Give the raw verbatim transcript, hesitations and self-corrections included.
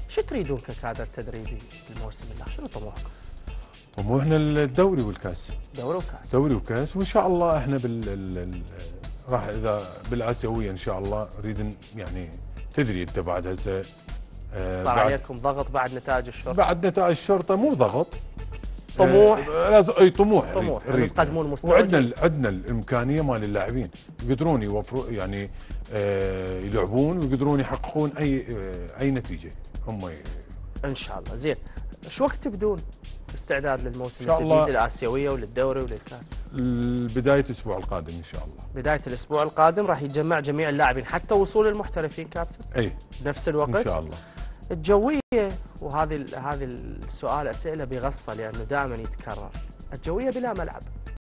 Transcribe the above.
شو تريدون ككادر تدريبي الموسم اللي شنو طموحكم؟ طموحنا الدوري والكاس. دوري وكاس. دوري وكاس، وان شاء الله احنا بال راح اذا بالاسيويه ان شاء الله نريد يعني تدري انت بعد هسه آه صار عليكم ضغط بعد نتائج الشرطه؟ بعد نتائج الشرطه مو ضغط، طموح. آه لازم اي طموح طموح نريد تقدمون مستوى. وعندنا عندنا الامكانيه مال اللاعبين يقدرون يوفروا يعني آه يلعبون ويقدرون يحققون اي آه اي نتيجه هم ان شاء الله. زين، شو وقت تبدون استعداد للموسم الجديد الاسيويه وللدوري وللكاس؟ بدايه الاسبوع القادم ان شاء الله. بدايه الاسبوع القادم راح يتجمع جميع اللاعبين حتى وصول المحترفين كابتن؟ اي بنفس الوقت ان شاء الله. الجويه، وهذه هذه السؤال اسئله بغصه لانه دائما يتكرر، الجويه بلا ملعب